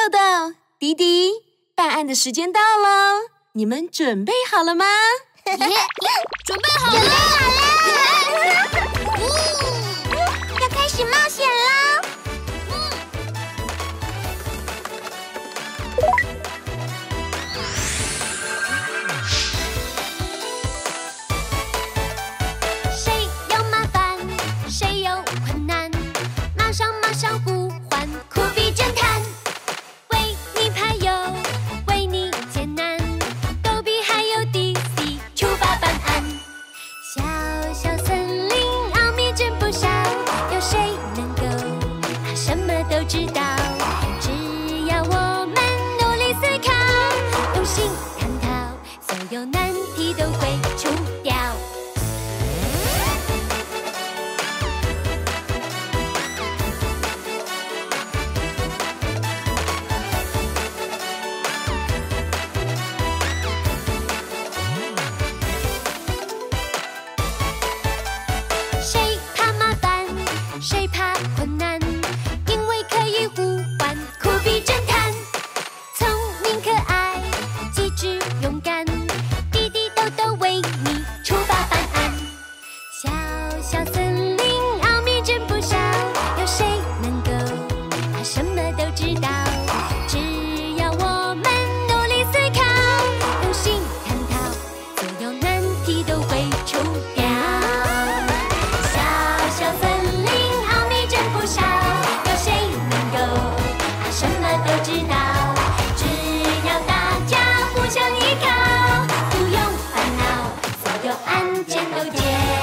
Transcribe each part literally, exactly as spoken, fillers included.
豆豆、迪迪，办案的时间到了，你们准备好了吗？ 准备好了，准备好了！要开始冒险喽！谁有麻烦，谁有困难，马上马上呼唤酷比侦探，为你排忧，为你解难，逗比还有迪迪出发办案。小小森林奥秘真不少，有谁能够他什么都知道？只要我们努力思考，用心探讨，所有难题都会除掉。谁怕麻烦，谁怕困难，因为可以呼唤酷比侦探。聪明可爱，机智勇敢，滴滴豆豆为你出发办案。小小森林奥秘真不少，有谁能够他什么都知道？只要我们努力思考，用心探讨，所有难题都会除掉。小小森林奥秘真不少，有谁能够他什么都知道？只要大家互相依靠，不用烦恼，所有案件都解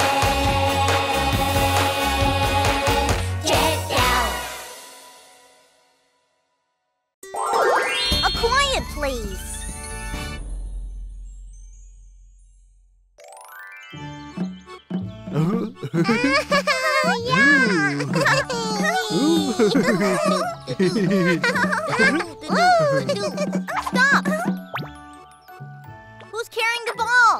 决掉。A quiet, please. Stop! Who's carrying the ball?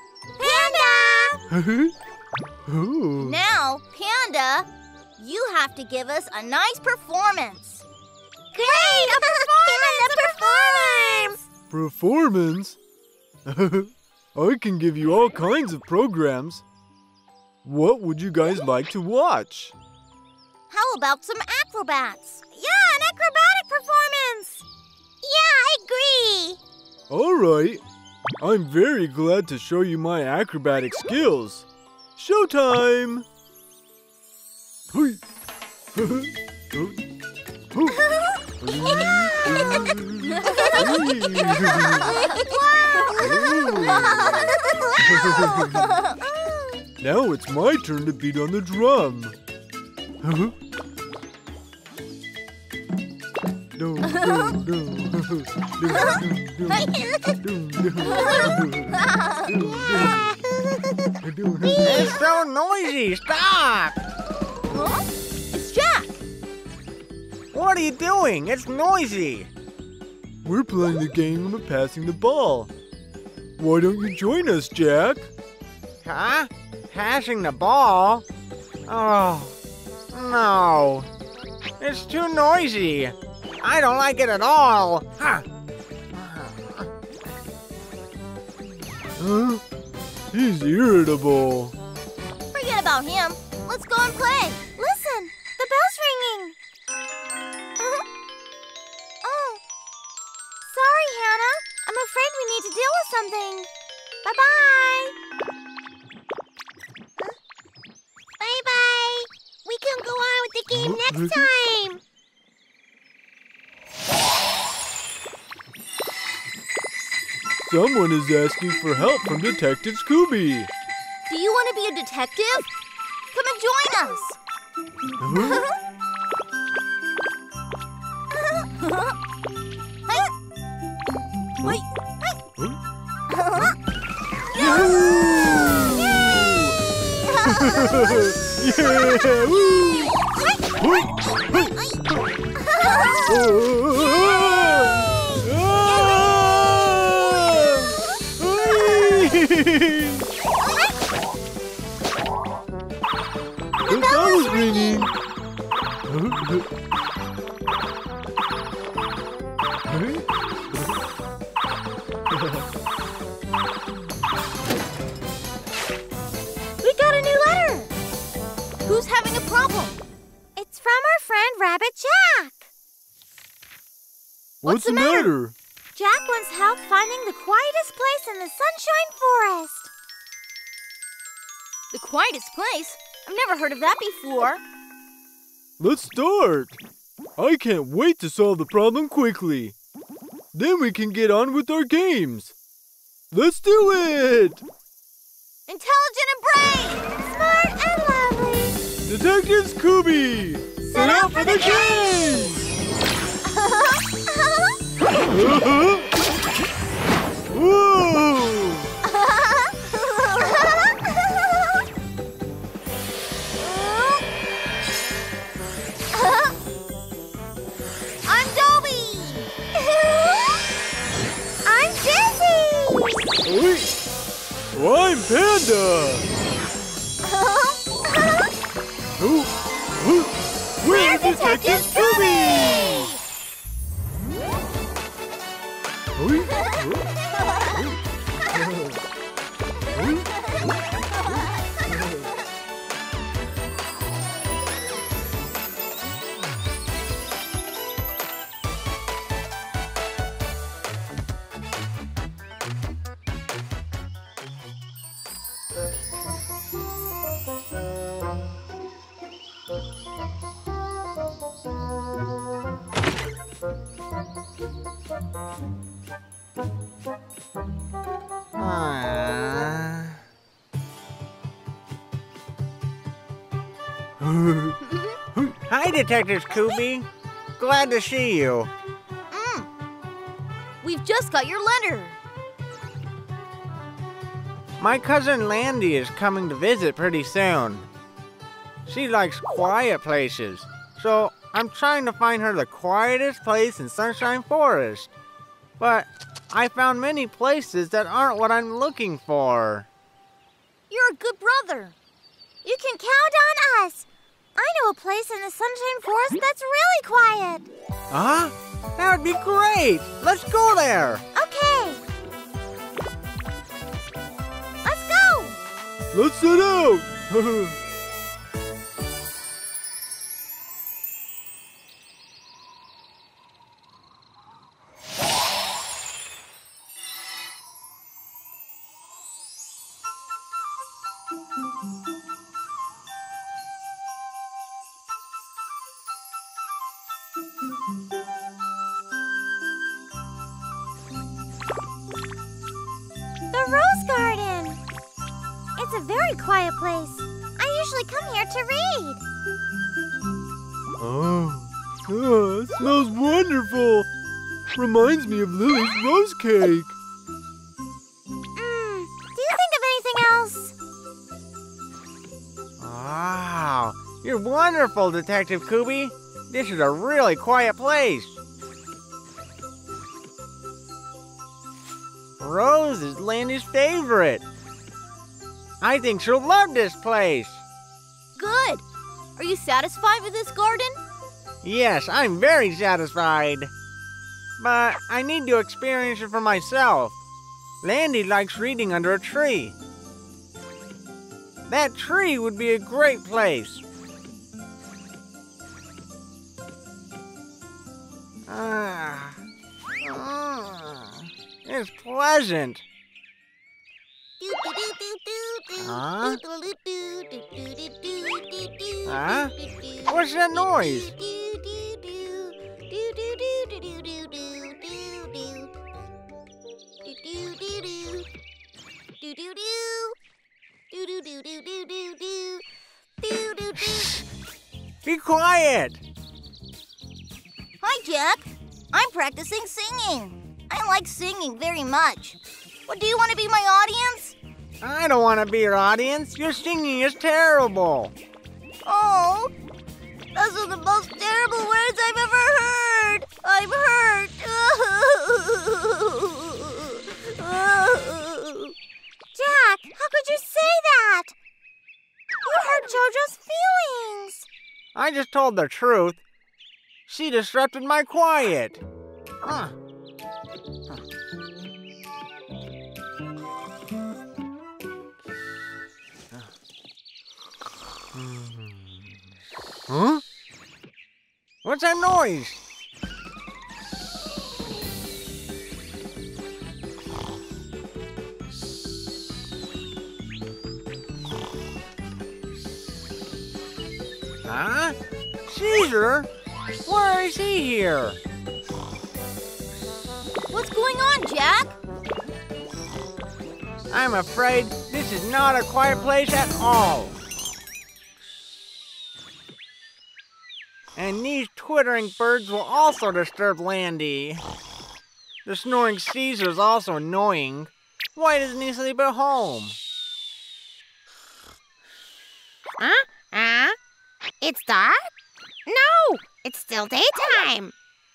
Panda! Oh. Now, Panda, you have to give us a nice performance. Great! A performance! A performance! Performance? I can give you all kinds of programs. What would you guys like to watch? How about some acrobats? Yeah, an acrobatic performance! Yeah, I agree! All right. I'm very glad to show you my acrobatic skills. Showtime! Now it's my turn to beat on the drum. No, no, no. It's so noisy! Stop! Huh? It's Jack! What are you doing? It's noisy! We're playing the game of passing the ball. Why don't you join us, Jack? Huh? Passing the ball? Oh, no. It's too noisy. I don't like it at all. Huh. Huh? He's irritable. Forget about him. Let's go and play. Listen, the bell's ringing. Oh. Sorry, Hannah. I'm afraid we need to deal with something. Bye-bye. Huh? Bye-bye. We can go on with the game next time. Someone is asking for help from Detective Scooby. Do you want to be a detective? Come and join us. Huh? Hey. Huh? Yeah! Woo! The bell is ringing. We got a new letter! Who's having a problem? It's from our friend Rabbit Jack. What's, the matter? Jack wants help finding the quietest place in the Sunshine Forest. The quietest place? I've never heard of that before. Let's start. I can't wait to solve the problem quickly. Then we can get on with our games. Let's do it! Intelligent and brave! Smart and lovely! Detective Scooby! Set out for the game! Whoa! I'm Dobby! I'm Dizzy! Wait. Oh, I'm Panda! Oh, oh, we're Detective Scooby! Ah. Hi, Detective Scooby. Glad to see you. Mm. We've just got your letter. My cousin Landy is coming to visit pretty soon. She likes quiet places, so I'm trying to find her the quietest place in Sunshine Forest. But I found many places that aren't what I'm looking for. You're a good brother. You can count on us. I know a place in the Sunshine Forest that's really quiet. Huh? That would be great. Let's go there. Okay. Let's go. Let's set out! The Rose Garden. It's a very quiet place. I usually come here to read. Oh, oh, it smells wonderful. Reminds me of Lily's rose cake. Mm, do you think of anything else? Wow, you're wonderful, Detective Scooby. This is a really quiet place. Rose is Landy's favorite. I think she'll love this place. Good. Are you satisfied with this garden? Yes, I'm very satisfied. But I need to experience it for myself. Landy likes reading under a tree. That tree would be a great place. Ah, ah, it's pleasant. Huh? Huh? What's that noise? Be quiet! Hi, Jack. I'm practicing singing. I like singing very much. What, do you want to be my audience? I don't want to be your audience. Your singing is terrible. Oh, those are the most terrible words I've ever heard. I'm hurt. Jack, how could you say that? You hurt JoJo's feelings. I just told the truth. She disrupted my quiet. Huh. Huh? What's that noise? Huh? Caesar? Why is he here? What's going on, Jack? I'm afraid this is not a quiet place at all. And these twittering birds will also disturb Landy. The snoring Caesar is also annoying. Why doesn't he sleep at home? Huh? Huh? It's dark? No, it's still daytime.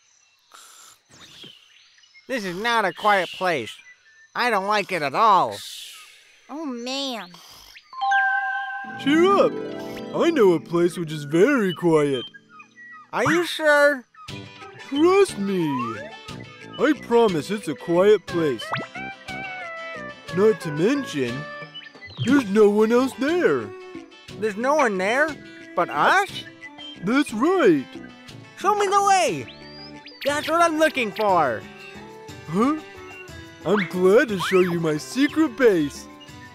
This is not a quiet place. I don't like it at all. Oh, man. Cheer up! I know a place which is very quiet. Are you sure? Trust me. I promise it's a quiet place. Not to mention, there's no one else there. There's no one there but us? That's right. Show me the way. That's what I'm looking for. Huh? I'm glad to show you my secret base.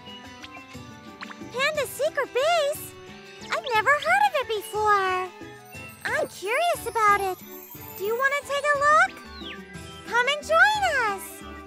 Panda's secret base? I've never heard of it before. I'm curious about it. Do you want to take a look? Come and join us.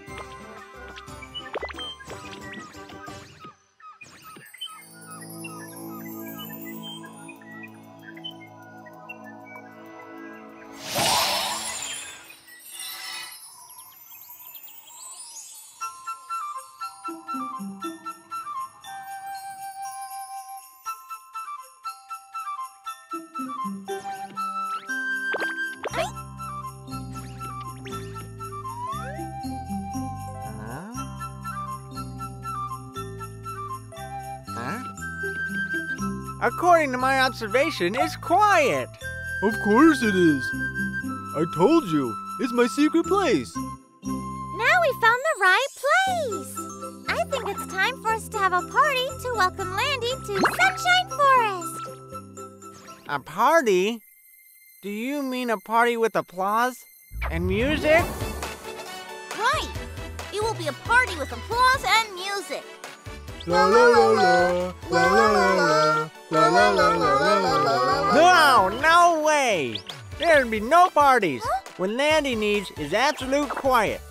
According to my observation, it's quiet. Of course it is. I told you, it's my secret place. Now we found the right place. I think it's time for us to have a party to welcome Landy to Sunshine Forest. A party? Do you mean a party with applause and music? Right. It will be a party with applause and music. La la la la, la la la la, la la la la la la. No, no way. There'd be no parties. Huh? What Landy needs is absolute quiet.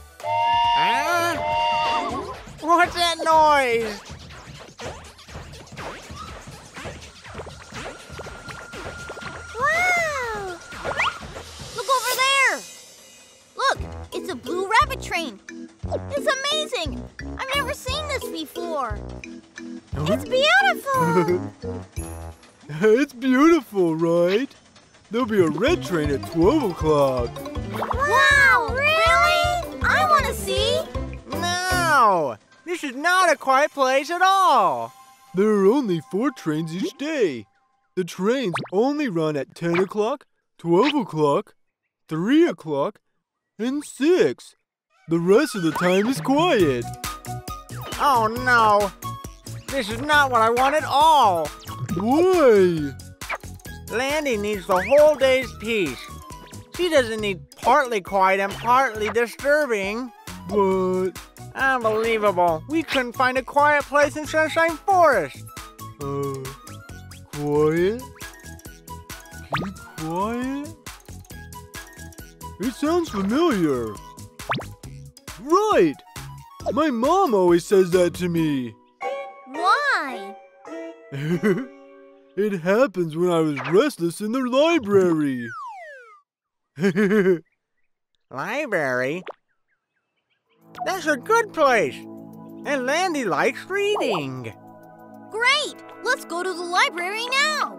Ah? What's that noise? Wow! Look over there! Look, it's a blue rabbit train. It's amazing! I've never seen this before. It's beautiful! It's beautiful, right? There'll be a red train at twelve o'clock. Wow! Really? I want to see! No! This is not a quiet place at all. There are only four trains each day. The trains only run at ten o'clock, twelve o'clock, three o'clock, and six. The rest of the time is quiet. Oh no! This is not what I want at all. Why? Landy needs the whole day's peace. She doesn't need partly quiet and partly disturbing. But, Unbelievable. We couldn't find a quiet place in Sunshine Forest. uh, quiet? Keep quiet? It sounds familiar. Right! My mom always says that to me. Why? It happens when I was restless in the library. Library? That's a good place. And Landy likes reading. Great! Let's go to the library now!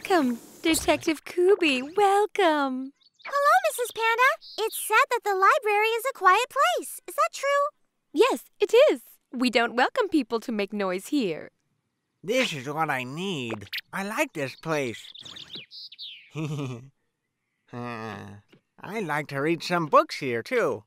Welcome, Detective Kubi. Welcome. Hello, Missus Panda. It's said that the library is a quiet place. Is that true? Yes, it is. We don't welcome people to make noise here. This is what I need. I like this place. uh, I like to read some books here, too.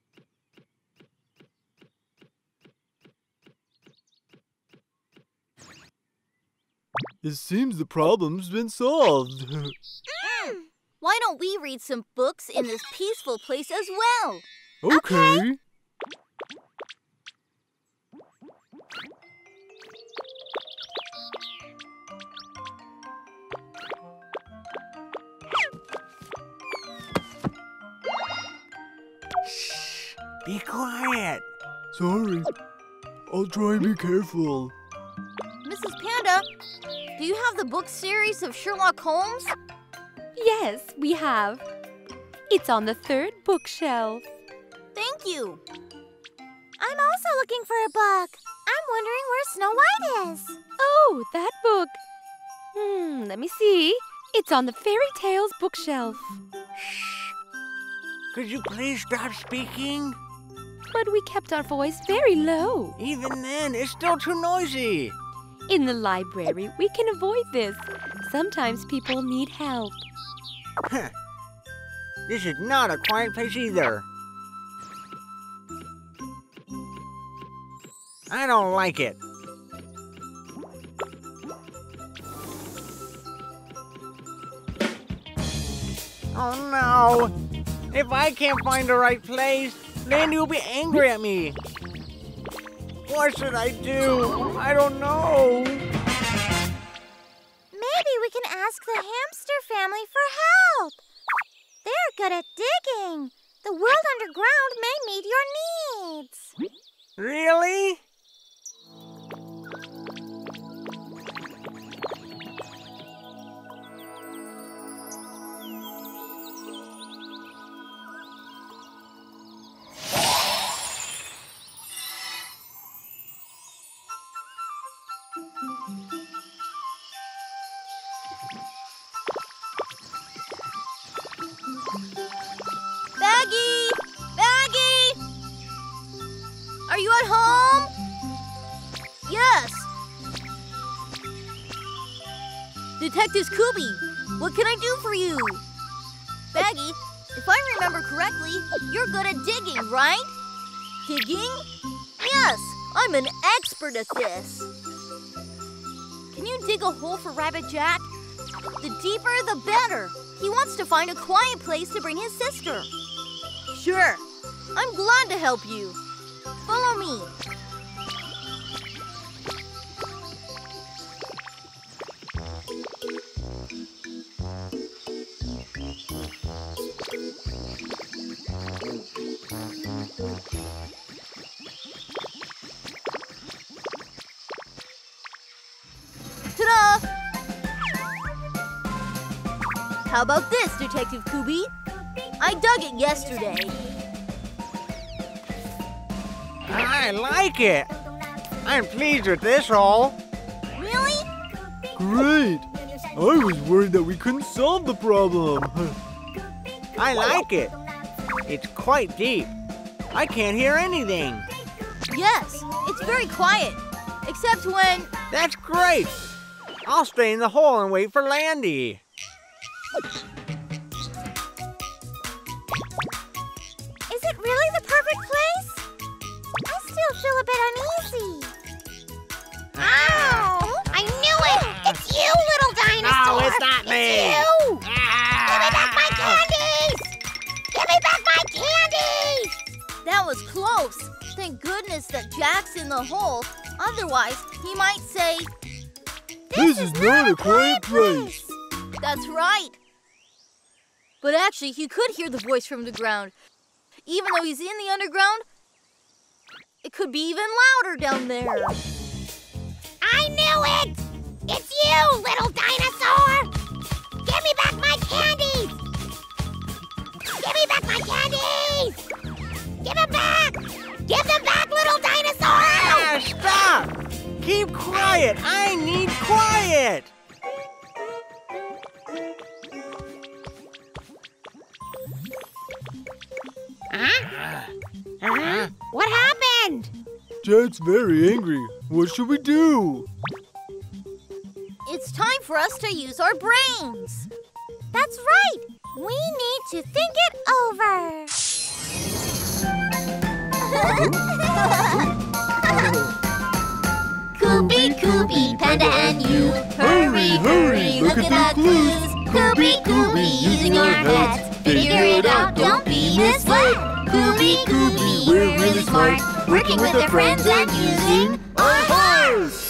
It seems the problem's been solved. Mm. Why don't we read some books in this peaceful place as well? Okay. Shh. Be quiet. Sorry. I'll try and be careful. Missus Panda, do you have the book series of Sherlock Holmes? Yes, we have. It's on the third bookshelf. Thank you. I'm also looking for a book. I'm wondering where Snow White is. Oh, that book. Hmm, let me see. It's on the Fairy Tales bookshelf. Shh. Could you please stop speaking? But we kept our voice very low. Even then, it's still too noisy. In the library, we can avoid this. Sometimes people need help. Huh. This is not a quiet place either. I don't like it. Oh no! If I can't find the right place, Landy will be angry at me. What should I do? I don't know. Maybe we can ask the hamster family for help. They're good at digging. The world underground may meet your needs. Really? Baggy! Baggy! Are you at home? Yes. Detective Kubi, what can I do for you? Baggy, if I remember correctly, you're good at digging, right? Digging? Yes, I'm an expert at this. Can you dig a hole for Rabbit Jack? The deeper, the better. He wants to find a quiet place to bring his sister. Sure. I'm glad to help you. Follow me. Ta-da! How about this, Detective Kubi? I dug it yesterday. I like it. I'm pleased with this hole. Really? Great. I was worried that we couldn't solve the problem. I like it. It's quite deep. I can't hear anything. Yes, it's very quiet. Except when... That's great. I'll stay in the hole and wait for Landy. Is it really the perfect place? I still feel a bit uneasy. Ow! I knew it! It's you, little dinosaur! No, it's not me! It's you! Give me back my candies! Give me back my candies! That was close. Thank goodness that Jack's in the hole. Otherwise, he might say... This is not a quiet place. That's right. But actually, he could hear the voice from the ground. Even though he's in the underground, it could be even louder down there. I knew it! It's you, little dinosaur! Give me back my candies! Give me back my candies! Give them back! Give them back, little dinosaur! Ah, stop! Keep quiet. I need quiet. Huh? Huh? What happened? Jack's very angry. What should we do? It's time for us to use our brains. That's right. We need to think it over. Kubi, Kubi, Panda and you. Hurry, hurry, look at the clues. Kubi, Kubi, using our heads. Figure it out, don't be misled. Kubi, Kubi, we're really smart. Working with our friends and using our hearts.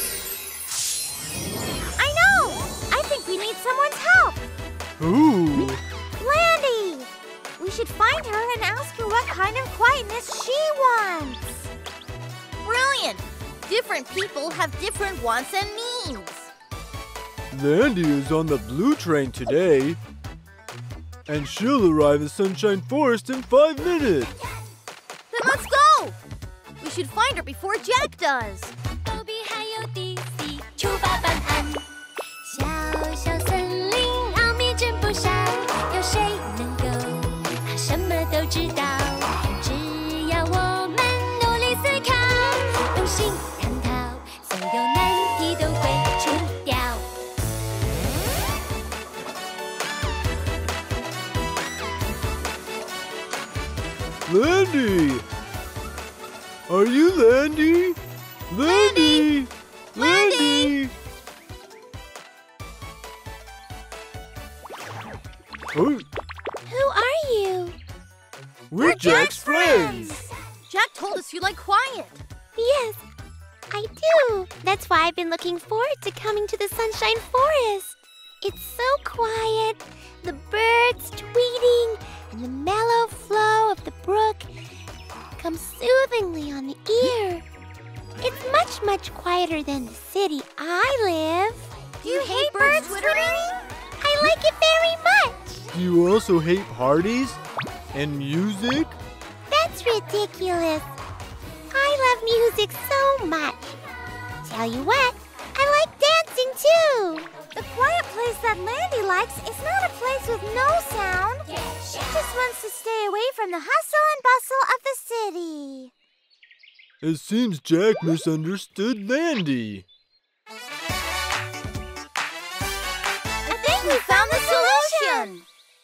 I know. I think we need someone's help. Ooh. Landy. We should find her and ask her what kind of quietness she wants. Brilliant. Different people have different wants and needs. Landy is on the blue train today. And she'll arrive at Sunshine Forest in five minutes. Then let's go. We should find her before Jack does. 隔壁还有迪西，出发办案。小小森林奥秘真不少，有谁能够他什么都知道？只要我们努力思考，用心探讨，所有难题都会除掉。 Landy! Are you Landy? Landy! Landy! Oh, Who are you? we're Jack's friends! Jack told us you like quiet. Yes, I do. That's why I've been looking forward to coming to the Sunshine Forest. It's so quiet, the birds tweeting, and the mellow flow of the brook comes soothingly on the ear. It's much, much quieter than the city I live. Do you hate birds twittering? I like it very much. Do you also hate parties and music? That's ridiculous. I love music so much. Tell you what, I like dancing too. The quiet place that Landy likes is not a place with no sound. She just wants to stay away from the hustle and bustle of the city. It seems Jack misunderstood Landy. I think we found the solution.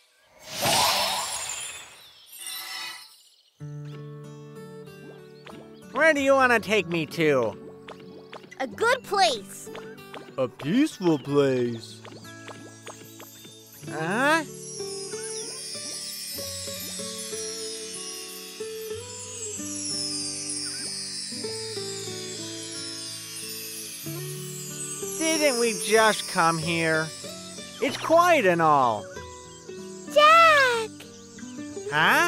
Where do you want to take me to? A good place. A peaceful place. Huh? Didn't we just come here? It's quiet and all. Jack! Huh?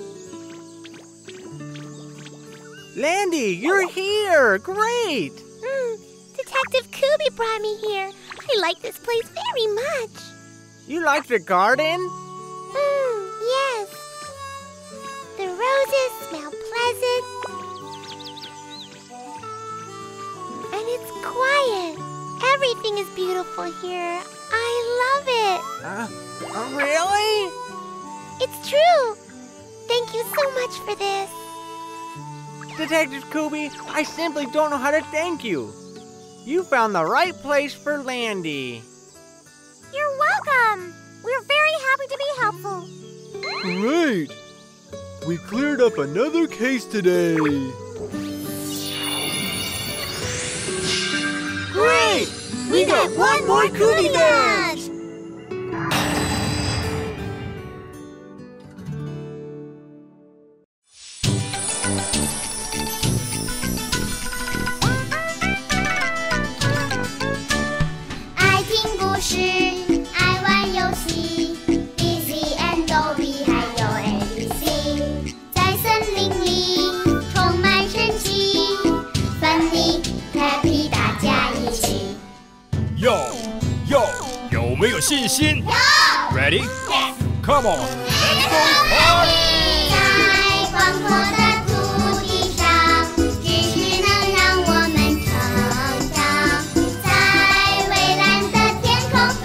Landy, you're here! Great! Mm, Detective Kubi brought me here. I like this place very much. You like the garden? Mm, yes. The roses smell pleasant. And it's quiet. Everything is beautiful here. I love it. Uh, uh, really? It's true. Thank you so much for this. Detective Kubi, I simply don't know how to thank you. You found the right place for Landy. You're welcome. We're very happy to be helpful. Great! We cleared up another case today. Great! We got one more Kubi badge! Yo, yo, 有没有信心 ？Ready? Yes. Come on, let's go party! 在广阔的土地上，知识能让我们成长，在蔚蓝的天空飞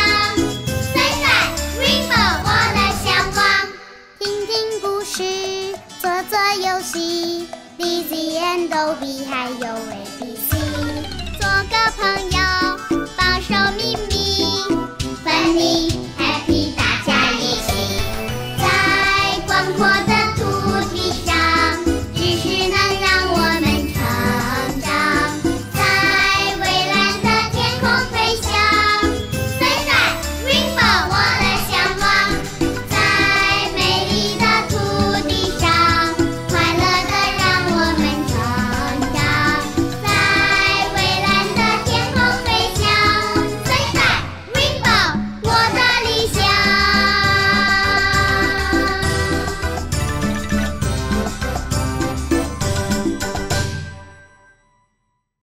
翔。Sunshine Rainbow，我的向往。听听故事， D Z N O B 还有 A B C， 做个朋友。